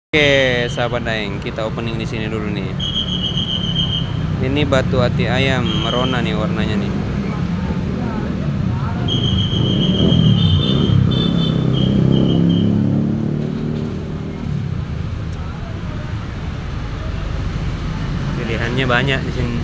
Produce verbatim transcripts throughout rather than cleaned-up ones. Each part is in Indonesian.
Oke, sahabat Daeng, kita opening di sini dulu nih. Ini batu ati ayam merona nih warnanya nih. Pilihannya banyak di sini.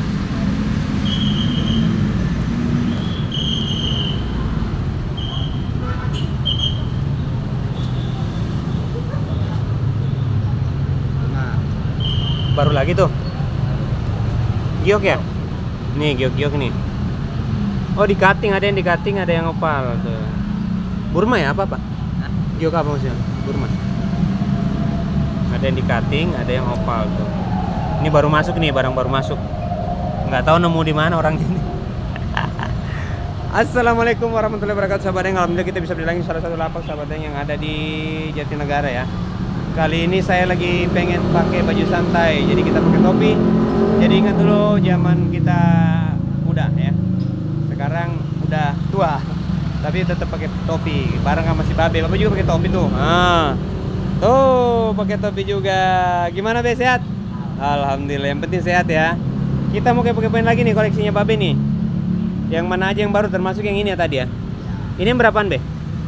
Baru lagi tuh giok ya, nih giok-giok nih. Oh, di cutting, ada yang di cutting, ada yang opal tuh. Burma ya apa pak? Giok apa maksudnya? Burma. Ada yang di cutting, ada yang opal tuh. Ini baru masuk nih, barang baru masuk. Nggak tahu nemu di mana orang ini. Assalamualaikum warahmatullahi wabarakatuh, sahabat Daeng. Alhamdulillah kita bisa beli lagi salah satu lapak sahabat Daeng yang ada di Jatinegara ya. Kali ini saya lagi pengen pakai baju santai, jadi kita pakai topi. Jadi ingat dulu zaman kita muda ya. Sekarang udah tua, tapi tetap pakai topi. Bareng sama si Babe, Babe juga pakai topi tuh. Ah, tuh pakai topi juga. Gimana Be, sehat? Alhamdulillah, yang penting sehat ya. Kita mau kepo-kepoin lagi nih koleksinya Babe nih. Yang mana aja yang baru, termasuk yang ini ya tadi ya. Ini yang berapaan Be?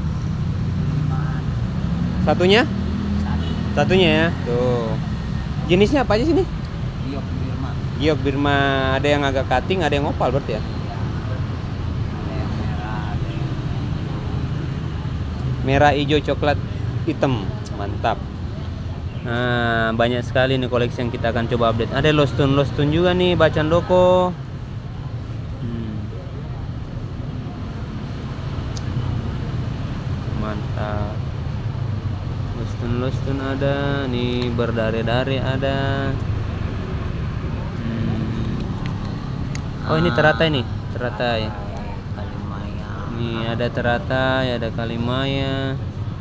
Satunya? Satunya ya, tuh. Jenisnya apa aja sini? Giok Birma. Giok Birma, ada yang agak cutting, ada yang opal berarti ya? Ada yang merah, ada yang merah, hijau, coklat, hitam, mantap. Nah, banyak sekali nih koleksi yang kita akan coba update. Ada Lostun, Lostun juga nih, Bacan Doko. Hmm. Mantap. Lostun Lostun ada nih, berdare-dare ada. Hmm. Oh, ini teratai nih, teratai. Kalimaya. Nih ada teratai, ada kalimaya.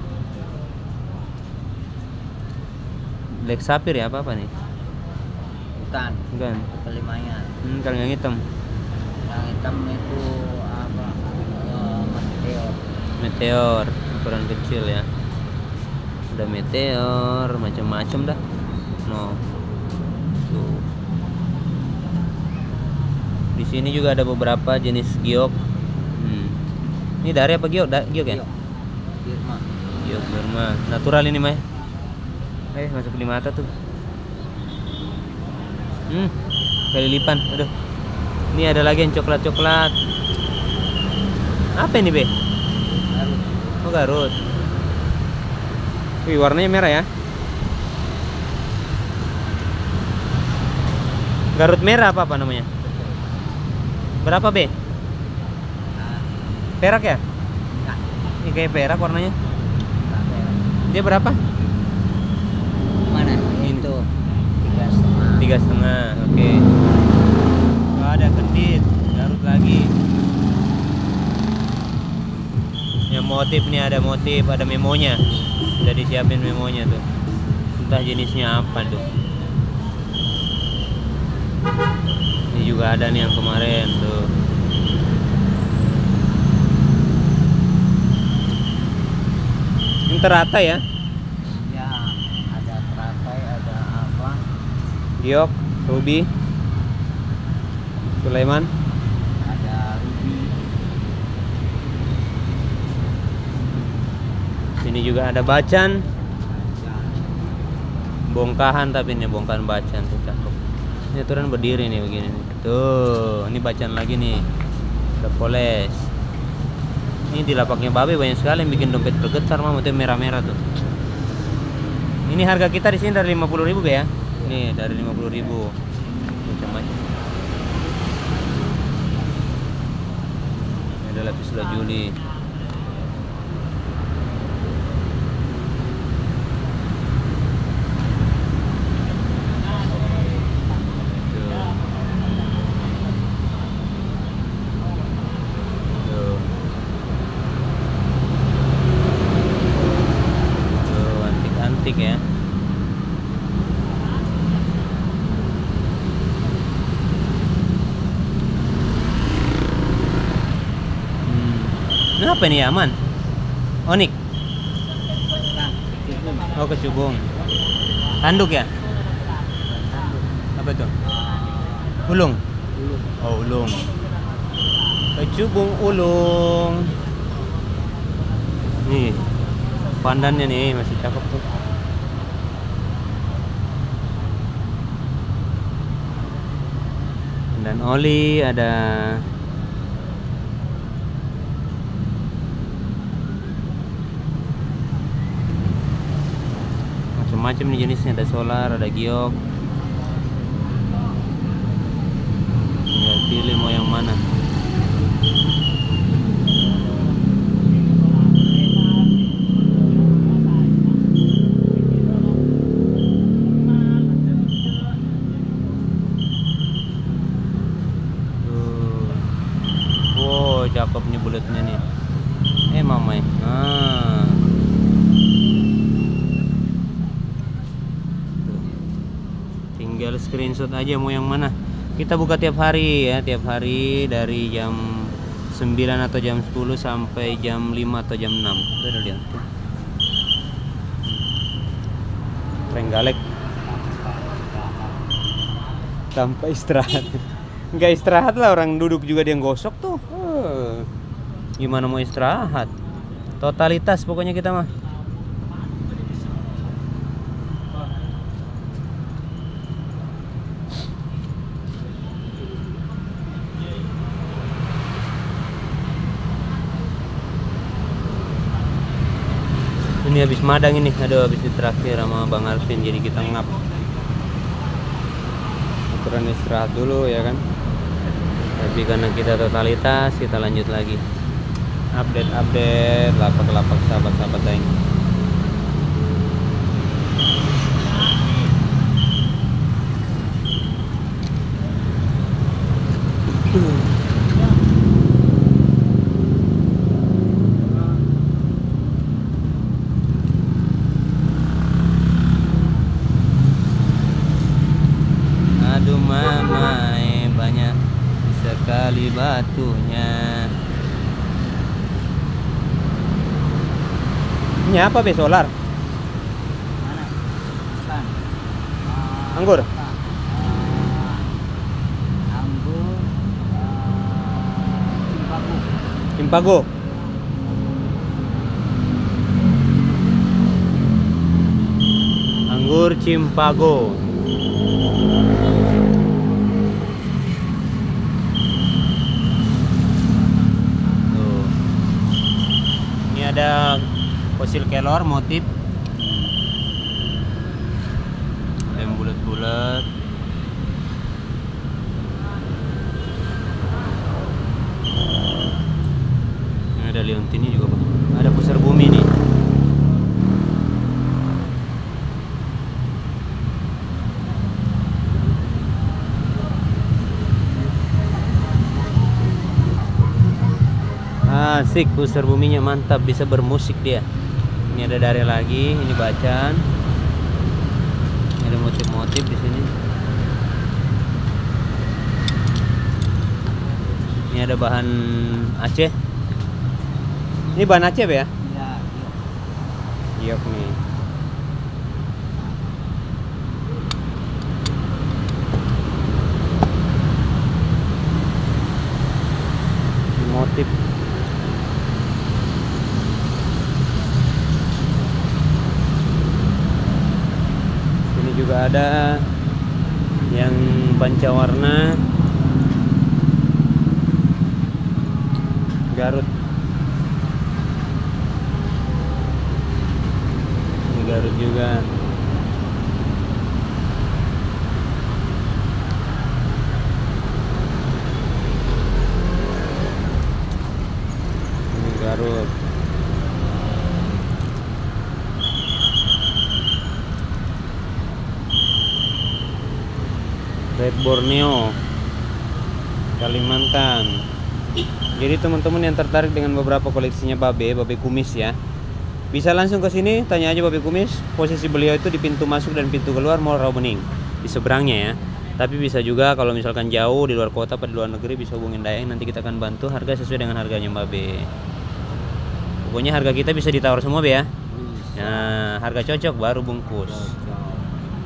Black sapphire ya, apa apa nih? Bukan. Bukan. Kalimaya. Hmm, kalau yang hitam. Yang hitam itu apa? Eh, Meteor. Meteor, ukuran kecil ya. Ada meteor, macam-macam dah. No. Tuh. Di sini juga ada beberapa jenis giok. Hmm. Ini dari apa giok? Da giok ya? Giok Birma. Giok Birma. Natural ini mah. Eh, masuk di mata tuh. Hmm. Kali lipan. Aduh. Ini ada lagi yang coklat-coklat. Apa ini, Be? Garut. Oh, Garut. Wih, warnanya merah ya. Garut merah apa apa namanya? Berapa Be? Nah, Perak ya? enggak. Ini kayak perak warnanya. Enggak merah. Dia berapa? Mana? Ini. Itu tiga setengah. Tiga setengah. Oke. Oh, ada kendit. Garut lagi. Yang motif nih, ada motif, ada memonya. Udah disiapin memonya tuh. Entah jenisnya apa tuh. Ini juga ada nih yang kemarin tuh. Ini teratai ya? Ya, ada teratai, ada apa? Giok, Ruby, Sulaiman. Ada ruby. Ini juga ada bacan, Ada bongkahan, tapi ini bongkahan bacan tuh cakep. Ini aturan berdiri nih begini nih. Tuh, ini bacan lagi nih. Udah poles. Ini di lapaknya Babe banyak sekali yang bikin dompet bergetar, mah motif merah-merah tuh. Ini harga kita di sini dari lima puluh ribu Be ya. Nih, dari lima puluh ribu. Macam-macam. Ini ada lapis lazuli. Antik ya. Hmm. Ini apa nih, aman? Onik. Nah, itu Oh, kecubung. Tanduk ya? Apa itu? Ulung. Oh, ulung. Kecubung ulung. Nih, pandannya nih masih cakep tuh. Dan oli ada. Macam-macam nih jenisnya, ada solar, ada giok. Tinggal pilih mau yang mana. Cakep nih bulatnya nih. Eh mamai. Ah. Tuh. Tinggal screenshot aja mau yang mana. Kita buka tiap hari ya, tiap hari dari jam sembilan atau jam sepuluh sampai jam lima atau jam enam. Tuh udah lihat tuh. Trenggalek. Tanpa istirahat. Nggak istirahat lah, orang duduk juga dia gosok tuh. Uh, gimana mau istirahat? Totalitas pokoknya kita mah. Ini habis madang ini, aduh habis ditraktir sama Bang Alvin, jadi kita ngap. Aturan istirahat dulu ya kan. Tapi karena kita totalitas, kita lanjut lagi update-update lapak-lapak sahabat-sahabat daeng. Aduh mama, banyak sekali batunya. Ini apa be, solar? Mana? Bukan. Uh, Anggur? uh, anggur. Uh, Impago. Anggur Cimpago. Tuh. Ini ada fosil kelor motif yang bulat-bulat. Ini ada liontinnya juga, Bang. Ada pusar bumi nih. Asik, pusar buminya mantap, bisa bermusik dia. Ini ada dari lagi, ini bacaan. Ini ada motif-motif di sini. Ini ada bahan Aceh. Ini bahan Aceh ya? Iya, Giok nih. Ini motif. Juga ada yang pancawarna Garut. Ini Garut juga. Ini Garut. Red Borneo, Kalimantan. Jadi teman-teman yang tertarik dengan beberapa koleksinya Babe, Babe Kumis ya, bisa langsung ke sini, tanya aja Babe Kumis. Posisi beliau itu di pintu masuk dan pintu keluar Mall Rawabening, di seberangnya ya. Tapi bisa juga kalau misalkan jauh di luar kota atau di luar negeri, bisa hubungin Daeng, nanti kita akan bantu harga sesuai dengan harganya Babe. Pokoknya harga kita bisa ditawar semua Be ya. Nah, harga cocok baru bungkus.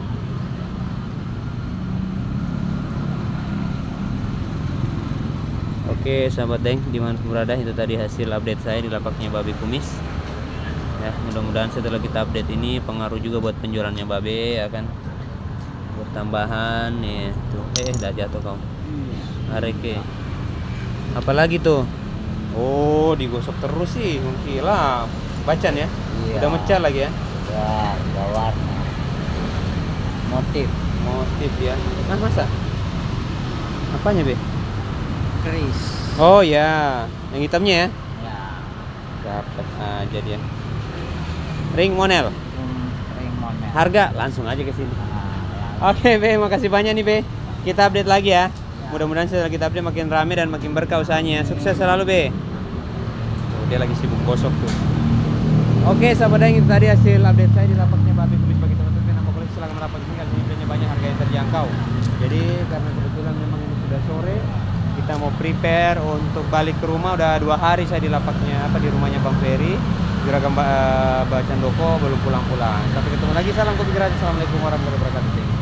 Oke sahabat Deng, dimanapun berada, itu tadi hasil update saya di lapaknya babe kumis. Ya, mudah-mudahan setelah kita update ini pengaruh juga buat penjualannya babe, ya kan. Buat tambahan nih tuh. Eh, dah jatuh kau. Areke. Apalagi tuh? Oh, digosok terus sih, gila. Bacan ya? Iya. Udah mecah lagi ya? Ya, udah warna. Motif. Motif ya. Nah, masa? Apanya, Be? Keris. Oh ya, yang hitamnya ya? Ya. Dapat aja dia. Ring monel. Hmm, ring monet. Harga langsung aja ke sini. Nah, Oke, Be, makasih banyak nih, Be. Kita update lagi ya. Mudah-mudahan setelah kita update makin rame dan makin berkah usahanya. Sukses selalu, Be. Tuh, dia lagi sibuk gosok tuh. Oke, sahabat Deng, itu tadi hasil update saya di lapaknya babe kumis. Bagi teman-teman yang mau koleksi silahkan merapat sini karena ini banyak, harga yang terjangkau. Jadi karena kebetulan memang ini sudah sore, kita mau prepare untuk balik ke rumah. Udah dua hari saya di lapaknya apa di rumahnya Bang Ferry. Juragan Mbak Candoko belum pulang-pulang. Sampai ketemu lagi. Salam kopi gratis. Assalamualaikum warahmatullahi wabarakatuh.